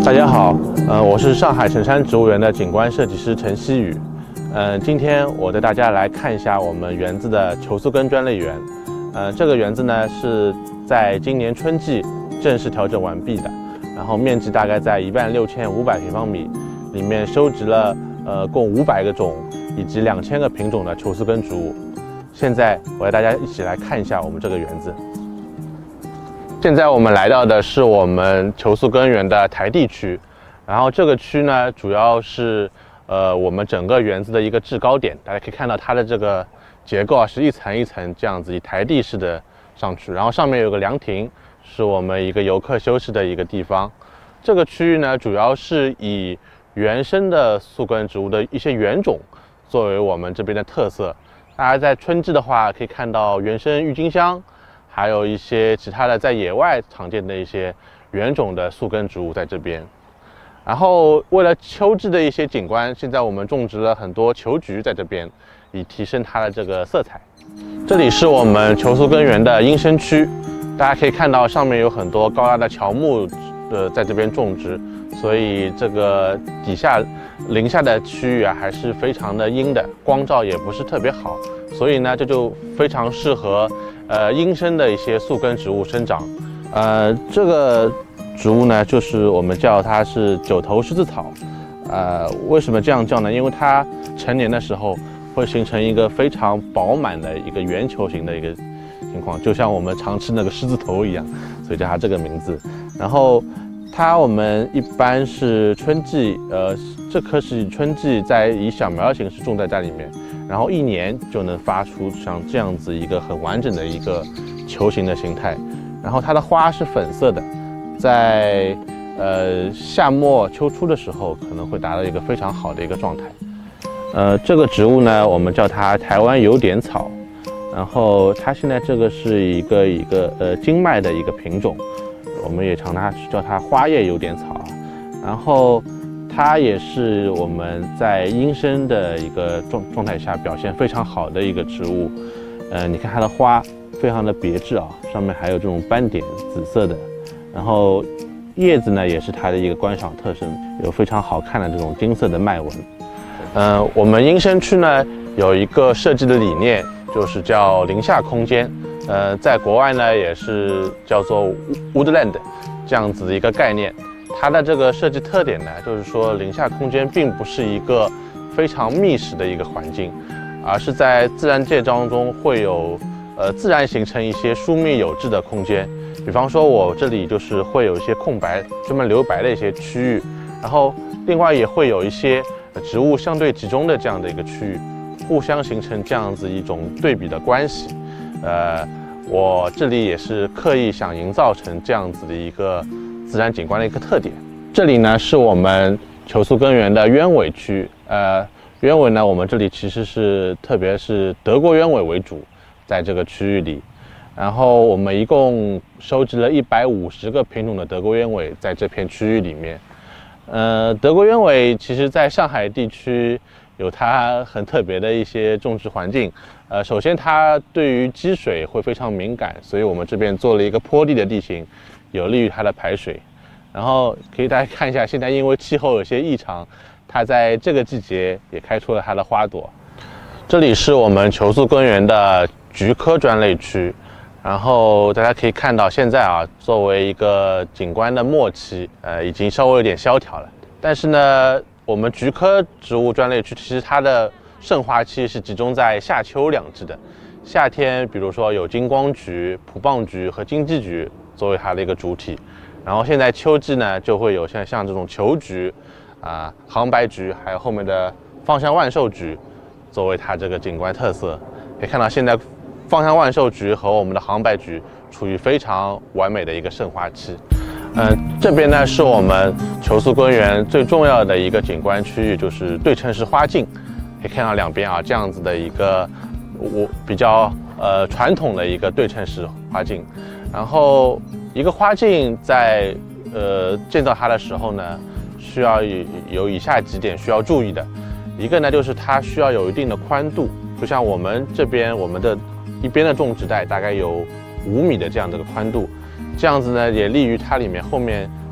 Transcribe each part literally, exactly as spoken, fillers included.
大家好，呃，我是上海城山植物园的景观设计师陈希宇。嗯、呃，今天我带大家来看一下我们园子的球宿根专类园。呃，这个园子呢是在今年春季正式调整完毕的，然后面积大概在一万六千五百平方米，里面收集了呃共五百个种以及两千个品种的球宿根植物。现在我带大家一起来看一下我们这个园子。 现在我们来到的是我们球宿根园的台地区，然后这个区呢，主要是呃我们整个园子的一个制高点。大家可以看到它的这个结构啊，是一层一层这样子以台地式的上去，然后上面有个凉亭，是我们一个游客休息的一个地方。这个区域呢，主要是以原生的宿根植物的一些原种作为我们这边的特色。大家在春季的话，可以看到原生郁金香。 还有一些其他的在野外常见的一些原种的宿根植物在这边。然后为了秋季的一些景观，现在我们种植了很多球菊在这边，以提升它的这个色彩。这里是我们球宿根园的阴生区，大家可以看到上面有很多高大的乔木，呃，在这边种植，所以这个底下林下的区域啊还是非常的阴的，光照也不是特别好，所以呢这就非常适合。 呃，阴生的一些宿根植物生长，呃，这个植物呢，就是我们叫它是九头狮子草，呃，为什么这样叫呢？因为它成年的时候会形成一个非常饱满的一个圆球形的一个情况，就像我们常吃那个狮子头一样，所以叫它这个名字。然后它我们一般是春季，呃，这棵是春季在以小苗形式种在家里面。 然后一年就能发出像这样子一个很完整的一个球形的形态，然后它的花是粉色的，在呃夏末秋初的时候可能会达到一个非常好的一个状态。呃，这个植物呢，我们叫它台湾油点草，然后它现在这个是一个一个呃经脉的一个品种，我们也常它叫它花叶油点草，然后。 它也是我们在阴生的一个状状态下表现非常好的一个植物，呃，你看它的花非常的别致啊，上面还有这种斑点，紫色的，然后叶子呢也是它的一个观赏特征，有非常好看的这种金色的脉纹。呃，我们阴生区呢有一个设计的理念，就是叫林下空间，呃，在国外呢也是叫做 Woodland 这样子的一个概念。 它的这个设计特点呢，就是说林下空间并不是一个非常密实的一个环境，而是在自然界当中会有呃自然形成一些疏密有致的空间。比方说，我这里就是会有一些空白，专门留白的一些区域，然后另外也会有一些植物相对集中的这样的一个区域，互相形成这样子一种对比的关系。呃，我这里也是刻意想营造成这样子的一个。 自然景观的一个特点。这里呢是我们球宿根园的鸢尾区，呃，鸢尾呢，我们这里其实是特别是德国鸢尾为主，在这个区域里，然后我们一共收集了一百五十个品种的德国鸢尾在这片区域里面。呃，德国鸢尾其实在上海地区有它很特别的一些种植环境，呃，首先它对于积水会非常敏感，所以我们这边做了一个坡地的地形。 有利于它的排水，然后可以大家看一下，现在因为气候有些异常，它在这个季节也开出了它的花朵。这里是我们球宿根园的菊科专类区，然后大家可以看到，现在啊，作为一个景观的末期，呃，已经稍微有点萧条了。但是呢，我们菊科植物专类区其实它的盛花期是集中在夏秋两季的。夏天，比如说有金光菊、蒲棒菊和金鸡菊。 作为它的一个主体，然后现在秋季呢，就会有像像这种球菊，啊、杭白菊，还有后面的芳香万寿菊，作为它这个景观特色。可以看到，现在芳香万寿菊和我们的杭白菊处于非常完美的一个盛花期。嗯、呃，这边呢是我们球宿根园最重要的一个景观区域，就是对称式花径。可以看到两边啊这样子的一个我比较呃传统的一个对称式花径。 然后，一个花径在呃建造它的时候呢，需要有有以下几点需要注意的。一个呢，就是它需要有一定的宽度，就像我们这边我们的一边的种植带大概有五米的这样的一个宽度，这样子呢也利于它里面后面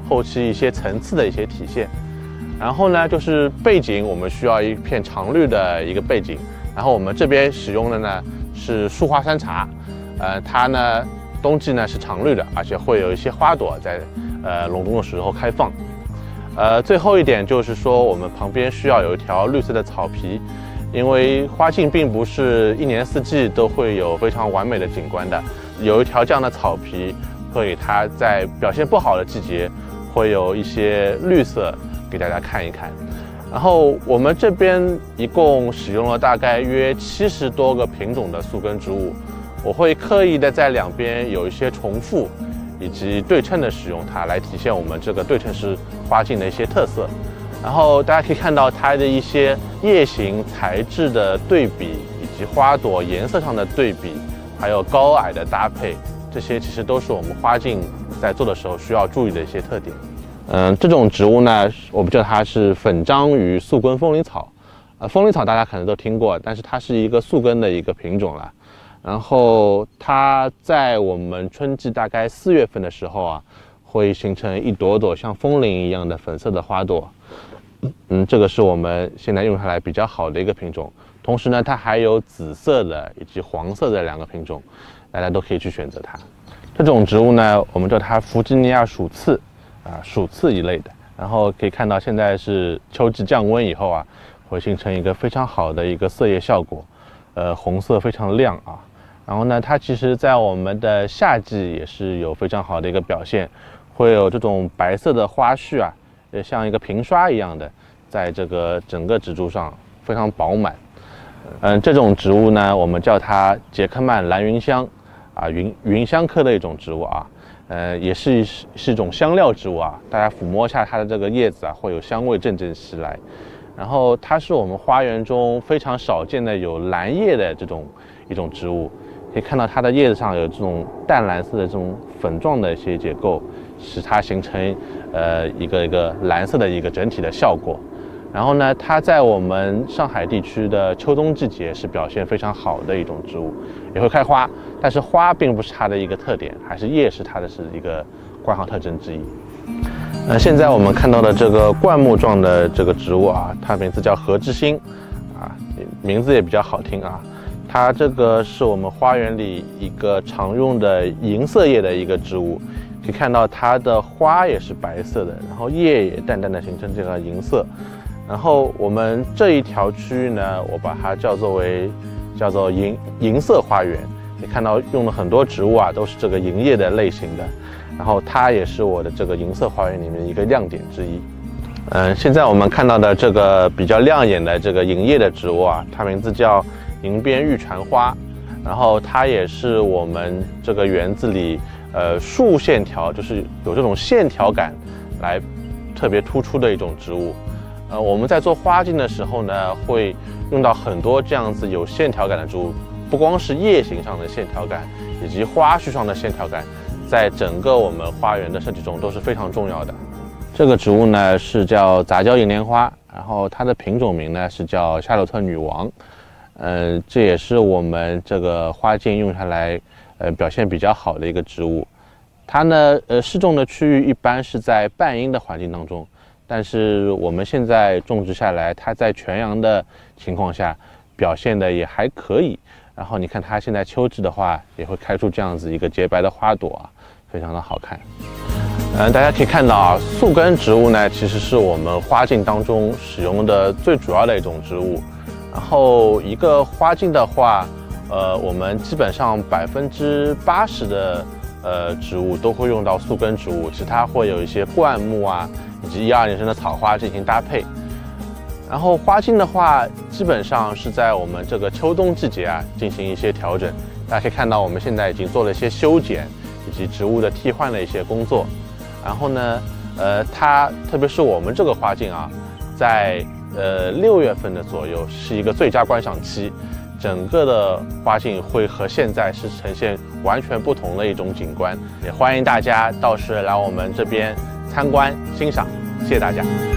后期一些层次的一些体现。然后呢，就是背景，我们需要一片常绿的一个背景。然后我们这边使用的呢是树花山茶，呃，它呢冬季呢是常绿的，而且会有一些花朵在呃隆冬的时候开放。呃，最后一点就是说，我们旁边需要有一条绿色的草皮。因为花径并不是一年四季都会有非常完美的景观的，有一条这样的草皮，会给它在表现不好的季节，会有一些绿色给大家看一看。然后我们这边一共使用了大概约七十多个品种的宿根植物，我会刻意的在两边有一些重复以及对称的使用它，来体现我们这个对称式花径的一些特色。然后大家可以看到它的一些叶形材质的对比，以及花朵颜色上的对比，还有高矮的搭配，这些其实都是我们花径在做的时候需要注意的一些特点。嗯，这种植物呢，我们叫它是粉章鱼宿根风铃草。呃，风铃草大家可能都听过，但是它是一个宿根的一个品种了。然后它在我们春季大概四月份的时候啊，会形成一朵朵像风铃一样的粉色的花朵。嗯，这个是我们现在用下来比较好的一个品种。同时呢，它还有紫色的以及黄色的两个品种，大家都可以去选择它。这种植物呢，我们叫它弗吉尼亚鼠刺，啊，鼠刺一类的。然后可以看到，现在是秋季降温以后啊，会形成一个非常好的一个色叶效果，呃，红色非常亮啊。然后呢，它其实在我们的夏季也是有非常好的一个表现，会有这种白色的花序啊。也像一个平刷一样的，在这个整个植株上非常饱满。嗯，这种植物呢，我们叫它捷克曼蓝云香，啊，云云香科的一种植物啊，呃，也是是一种香料植物啊。大家抚摸一下它的这个叶子啊，会有香味阵阵袭来。然后它是我们花园中非常少见的有蓝叶的这种一种植物，可以看到它的叶子上有这种淡蓝色的这种粉状的一些结构，使它形成呃一个一个蓝色的一个整体的效果。然后呢，它在我们上海地区的秋冬季节是表现非常好的一种植物，也会开花，但是花并不是它的一个特点，还是叶是它的是一个观赏特征之一。那现在我们看到的这个灌木状的这个植物啊，它名字叫和之星，啊，名字也比较好听啊。它这个是我们花园里一个常用的银色叶的一个植物，可以看到它的花也是白色的，然后叶也淡淡的形成这个银色。然后我们这一条区域呢，我把它叫做为叫做银银色花园。你看到用了很多植物啊，都是这个银叶的类型的，然后它也是我的这个银色花园里面一个亮点之一。嗯，现在我们看到的这个比较亮眼的这个银叶的植物啊，它名字叫银边玉蝉花，然后它也是我们这个园子里呃树线条，就是有这种线条感来特别突出的一种植物。呃，我们在做花径的时候呢，会用到很多这样子有线条感的植物，不光是叶形上的线条感，以及花序上的线条感，在整个我们花园的设计中都是非常重要的。这个植物呢是叫杂交银莲花，然后它的品种名呢是叫夏洛特女王。呃，这也是我们这个花径用下来，呃，表现比较好的一个植物。它呢，呃，适种的区域一般是在半阴的环境当中。但是我们现在种植下来，它在全阳的情况下表现的也还可以。然后你看它现在秋季的话，也会开出这样子一个洁白的花朵啊，非常的好看。嗯，大家可以看到啊，宿根植物呢，其实是我们花径当中使用的最主要的一种植物。然后一个花径的话，呃，我们基本上百分之八十的呃植物都会用到宿根植物，其他会有一些灌木啊。以及一二年生的草花进行搭配，然后花径的话，基本上是在我们这个秋冬季节啊进行一些调整。大家可以看到，我们现在已经做了一些修剪以及植物的替换的一些工作。然后呢，呃，它特别是我们这个花径啊，在呃六月份的左右是一个最佳观赏期，整个的花径会和现在是呈现完全不同的一种景观。也欢迎大家到时来我们这边参观欣赏，谢谢大家。